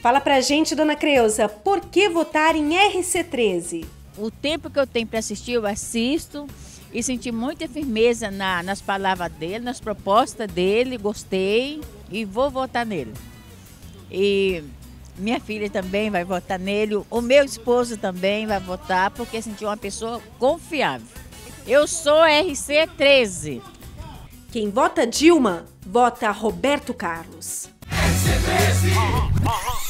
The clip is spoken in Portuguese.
Fala pra gente, dona Creuza, por que votar em RC13? O tempo que eu tenho para assistir, eu assisto e senti muita firmeza nas palavras dele, nas propostas dele, gostei e vou votar nele. E minha filha também vai votar nele, o meu esposo também vai votar, porque senti uma pessoa confiável. Eu sou RC13. Quem vota Dilma, vota Roberto Carlos. RC13.